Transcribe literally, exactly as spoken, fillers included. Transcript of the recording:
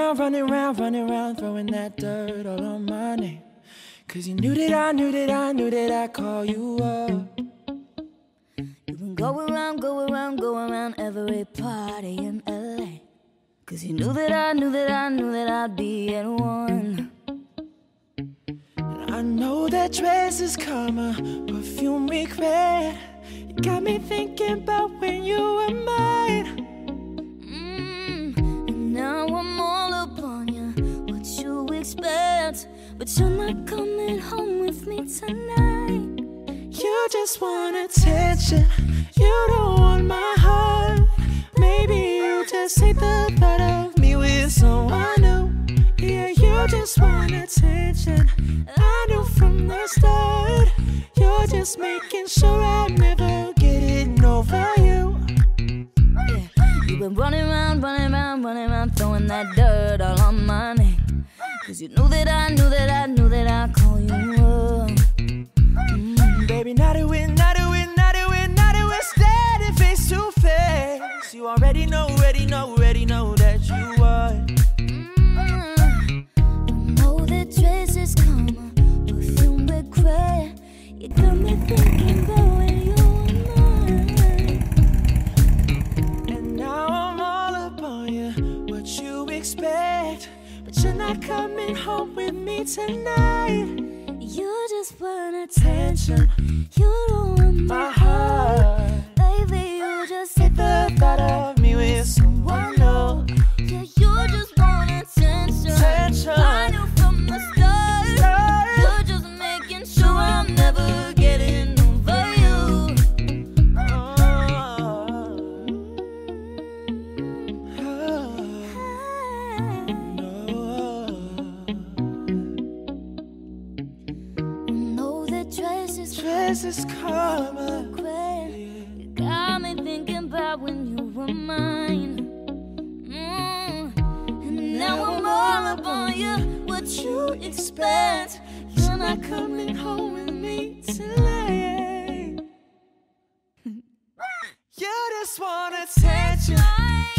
around, running around, running around, throwing that dirt all on my name. Cause you knew that I knew that I knew that I'd call you up. You've been going around, go around, go around every party in L A. Cause you knew that I knew that I knew that I'd be at one. And I know that dress is karma, perfume regret. You got me thinking about when you were mine. Mm, and now I'm all up on you, what you expect. But you're not coming home with me tonight. You just want attention, you don't want my heart. Maybe you just hate the thought of me with someone new. Yeah, you just want attention, I knew from the start. You're just making sure I'm never getting over you. Yeah, you've been running around, running around, running around, throwing that dirt all on my name. Cause you knew that I knew that I knew that I'd call you up. Mm, baby, now that we're, now that we're, now that we're, now that we're standing face to face, you already know, already know, already know that you are. Mm, I know that dress is karma, perfume regret. You got me thinking about when you were mine. And now I'm all up on you, what you expect. But you're not coming home with me tonight. You just want attention, you don't want my heart. Baby, you just hate the thought of me with someone new. Yeah, you just want attention, attention. I knew from the start. start. You're just making sure I'm never getting over you. Oh, oh, no. Dress is, dress is karma. You got me thinking about when you were mine. Mm. And now I'm all up on you, what you expect. You're not coming home with me tonight. You just want attention,